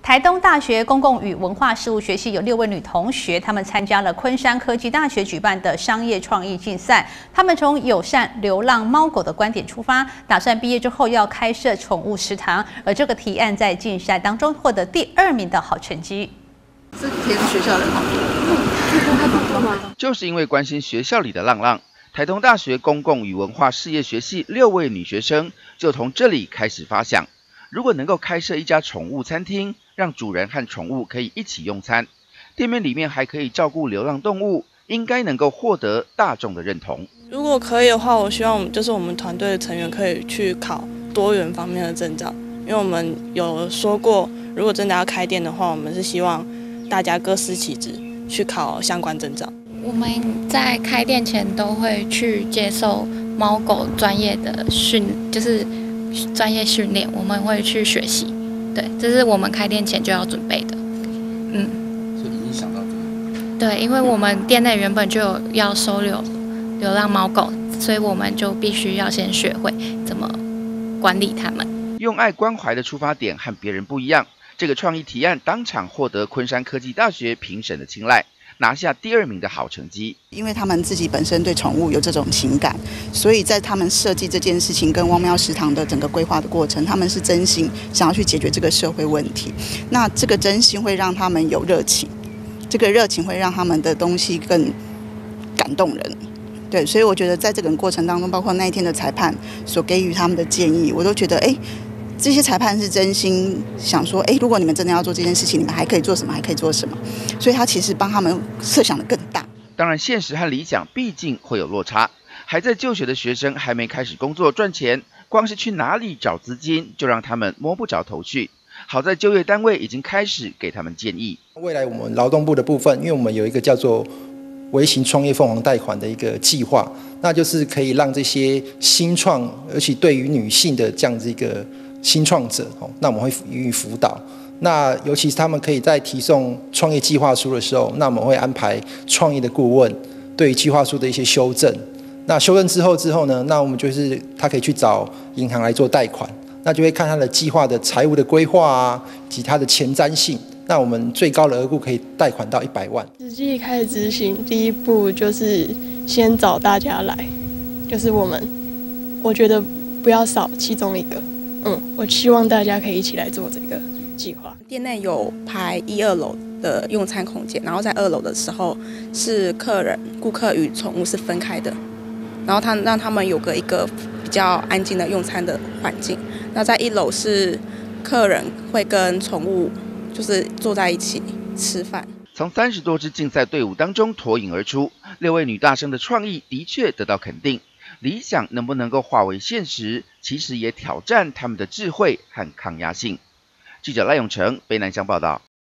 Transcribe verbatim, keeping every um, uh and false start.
台东大学公共与文化事务学系有六位女同学，她们参加了昆山科技大学举办的商业创意竞赛。她们从友善流浪猫狗的观点出发，打算毕业之后要开设宠物食堂。而这个提案在竞赛当中获得第二名的好成绩。 是填学校的好， 就是因为关心学校里的浪浪，台东大学公共与文化事业学系六位女学生就从这里开始发想。 如果能够开设一家宠物餐厅，让主人和宠物可以一起用餐，店面里面还可以照顾流浪动物，应该能够获得大众的认同。 如果可以的话，我希望我们就是我们团队的成员可以去考多元方面的证照，因为我们有说过，如果真的要开店的话，我们是希望大家各司其职，去考相关证照。 我们在开店前都会去接受猫狗专业的训，就是。 专业训练，我们会去学习，对，这是我们开店前就要准备的，嗯。 所以已经想到这个。 对，因为我们店内原本就有要收留流浪猫狗，所以我们就必须要先学会怎么管理它们。 用爱关怀的出发点和别人不一样，这个创意提案当场获得昆山科技大学评审的青睐。 拿下第二名的好成绩， 因为他们自己本身对宠物有这种情感，所以在他们设计这件事情跟汪喵食堂的整个规划的过程，他们是真心想要去解决这个社会问题。那这个真心会让他们有热情，这个热情会让他们的东西更感动人。对，所以我觉得在这个过程当中，包括那一天的裁判所给予他们的建议，我都觉得，哎。 这些裁判是真心想说，哎，如果你们真的要做这件事情，你们还可以做什么？还可以做什么？所以他其实帮他们设想的更大。 当然，现实和理想毕竟会有落差。还在就学的学生还没开始工作赚钱，光是去哪里找资金，就让他们摸不着头绪。好在就业单位已经开始给他们建议。 未来我们劳动部的部分，因为我们有一个叫做微型创业凤凰贷款的一个计划，那就是可以让这些新创，而且对于女性的这样子一个。 新创者，那我们会予以辅导。那尤其是他们可以在提送创业计划书的时候，那我们会安排创业的顾问对计划书的一些修正。那修正之后之后呢，那我们就是他可以去找银行来做贷款，那就会看他的计划的财务的规划啊，以及他的前瞻性。那我们最高的额度可以贷款到一百万。 实际开始执行，第一步就是先找大家来，就是我们，我觉得不要少其中一个。 嗯，我希望大家可以一起来做这个计划。 店内有排一二楼的用餐空间，然后在二楼的时候是客人、顾客与宠物是分开的，然后他让他们有个一个比较安静的用餐的环境。那在一楼是客人会跟宠物就是坐在一起吃饭。 从三十多支竞赛队伍当中脱颖而出，六位女大生的创意的确得到肯定。 理想能不能够化为现实，其实也挑战他们的智慧和抗压性。记者赖永成，北南乡报道。